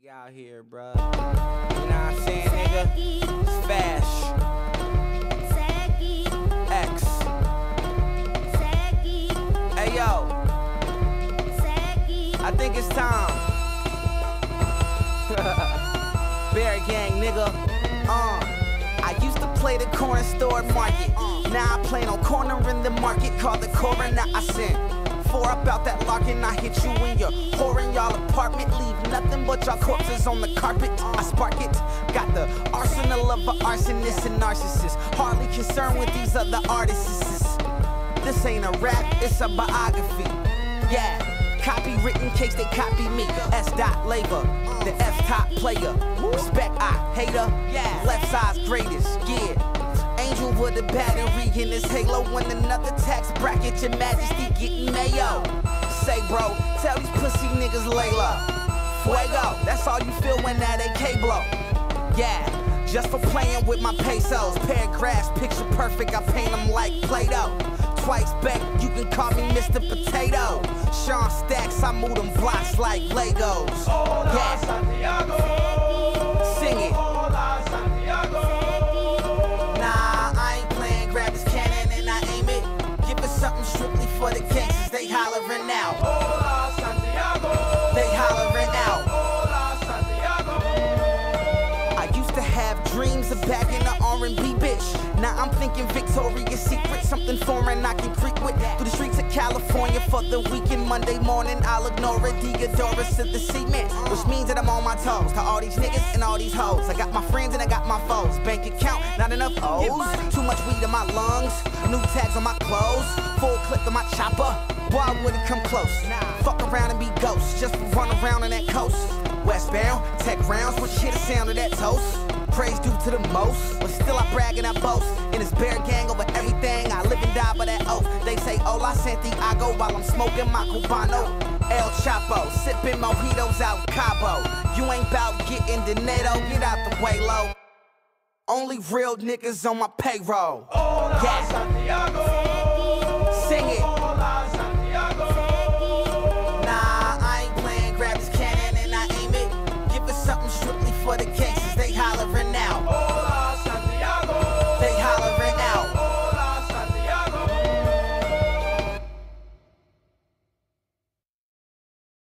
Out here, bruh. You know what I'm saying, nigga? It's Fash. X. Hey, yo. I think it's time. Bear Gang, nigga. I used to play the corner store market. Now I play on corner in the market called the Coroner. I sent 4 up out that lock and I hit you in your whore in y'all apartment. Leave nothing but y'all corpses on the carpet. I spark it. Got the arsenal of an arsonist and narcissist. Hardly concerned with these other artists. This ain't a rap, it's a biography. Yeah, copywritten in case they copy me. S. Labor, the F-top player. Respect, I hater. Left side's greatest, yeah. Angel with a battery in his halo. When another tax bracket, your majesty getting mayo. Say bro, tell these pussy niggas lay low. Fuego, that's all you feel when that AK blow. Yeah, just for playing with my pesos. Paragraphs, picture perfect, I paint them like Play-Doh. Twice back, you can call me Mr. Potato. Sean Stacks, I move them blocks like Legos. Yeah, sing it. Something strictly for the gangsters, they hollering out. Hola, Santiago. They hollering out. Hola, Santiago. I used to have dreams of bagging an R&B bitch. Now I'm thinking Victoria's Secret, something foreign I can creep with. Through the streets of California for the weekend. Monday morning, I'll ignore it. Diodorus to the cement, which means that I'm on my toes. To all these niggas and all these hoes, I got my friends and I got my foes. Bank account, not enough O's. Too much weed in my lungs. New tags on my clothes. Full clip on my chopper. Boy, I wouldn't come close. Fuck around and be ghosts. Just run around on that coast. Westbound, tech rounds. What shit the sound of that toast? Praise due to the most, but still I brag and I boast. In this Bear Gang over everything, I live and die by that oath. They say Hola Santiago while I'm smoking my Cubano. El Chapo, sipping mojitos out Cabo. You ain't bout getting dinero, get out the way low. Only real niggas on my payroll. Hola Santiago.